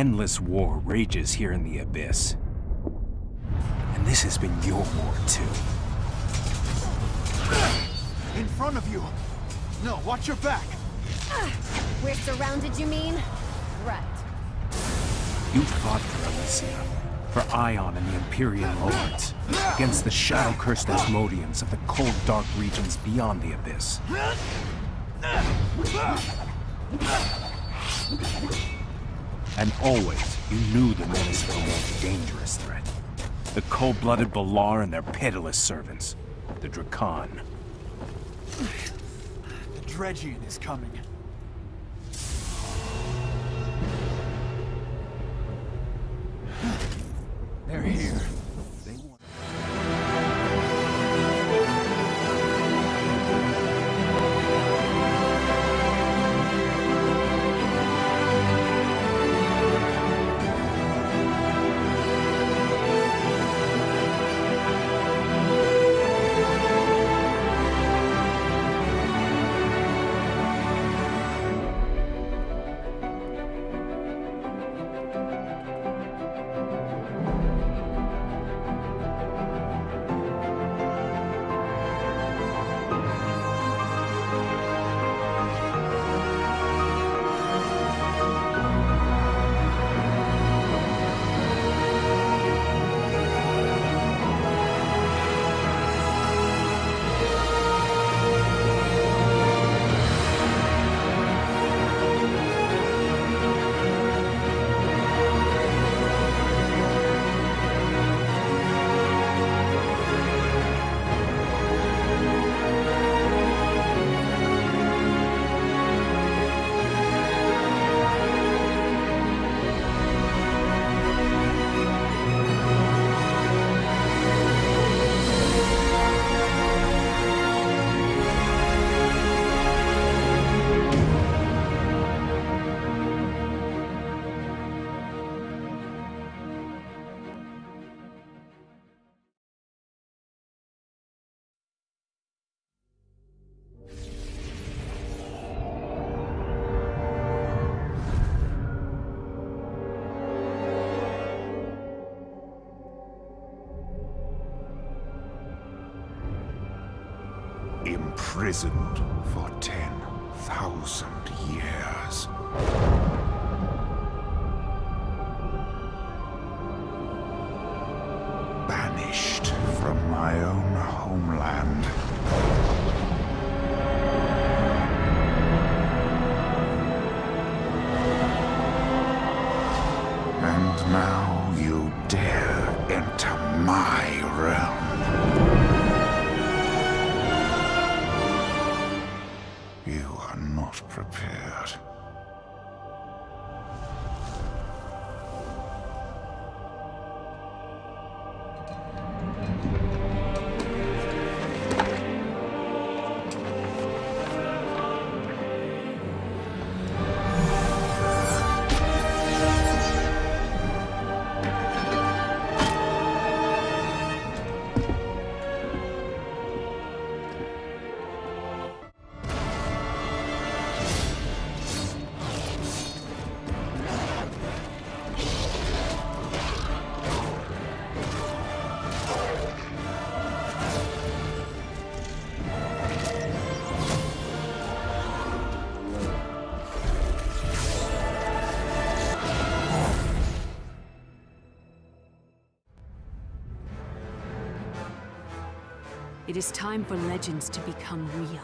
endless war rages here in the Abyss. And this has been your war, too. In front of you! No, watch your back! We're surrounded, you mean? Right. You fought for Elysia, for Ion and the Empyrean Lords, against the shadow-cursed Asmodeans of the cold, dark regions beyond the Abyss. And always, you knew the menace of a more dangerous threat. The cold-blooded Balar and their pitiless servants, the Drakan. The Dredgian is coming. They're here. They want... Imprisoned for 10,000 years. Banished from my own homeland. And now you dare enter my realm. You are not prepared. It is time for legends to become real.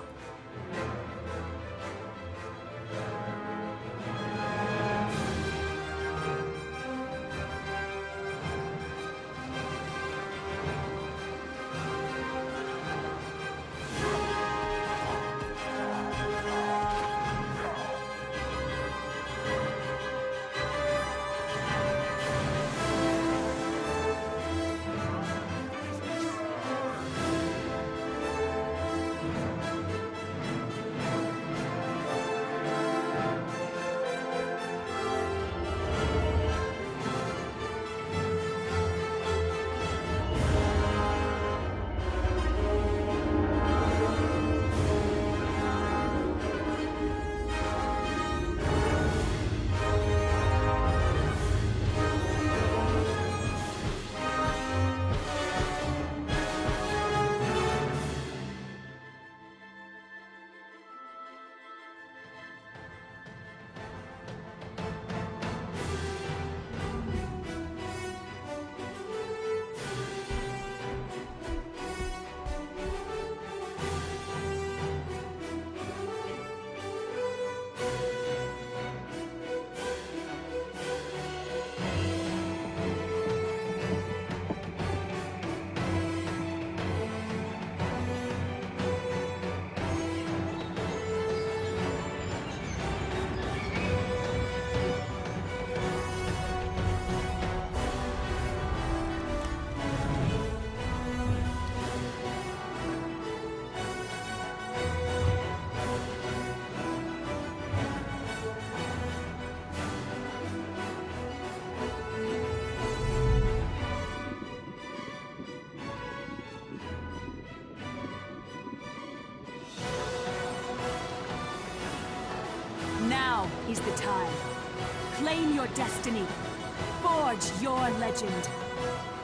time. Claim your destiny. Forge your legend.